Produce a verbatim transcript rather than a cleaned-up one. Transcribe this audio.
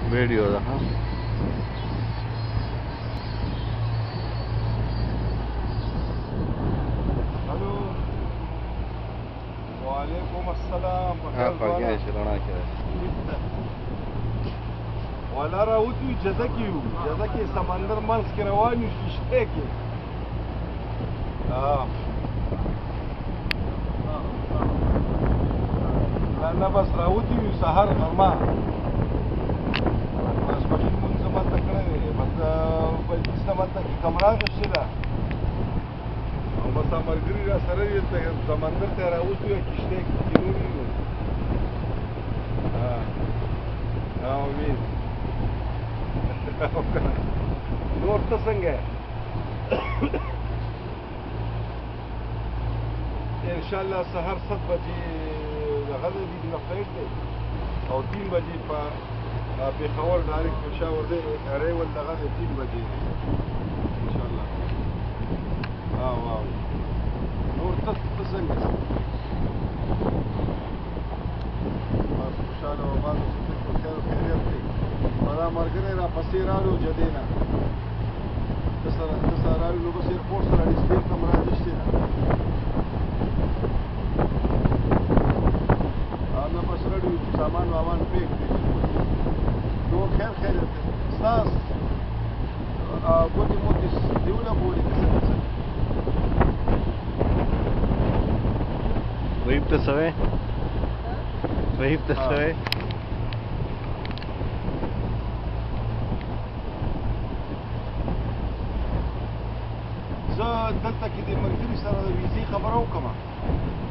ویډیو ده ها الو وعلیکم السلام ها خوږه شي رڼا کې ولا راوتی جده کې یو جده کې سمندر منځ کې روان یو شته کې ها نه بس راوتی یو سحر غرمه بس مخکې مونږ زما تکړه دی بس بل څه سما ته کمره غشي ده او بس امرګری را سره یې سمندر ته راوتی یو کشته کې نور یو ها ها امید نور ته څنګه ان شاء الله سحر سات بجې دغه دی د فلایټ دی او تین بجې په پېښور ډایرکټ پېښور دی اریول دغه دی تین بجې ان شاء الله ها واو نور ته ته څنګه بس خوشحاله او باز په خیر او خیریت دی دا مرګره را پسې راغلو جدې نه د سره د سره راغلو بس ایرپورټ سره نږدې کوم راځي انا بس راډیو سامان وامان پیک دي نو خیر خیر ساس ا ګوتې موتې دیونه بوړي غریب ته سوې غریب ته سوې زه دلته کې د ملګري سره د ویزې خبره وکړم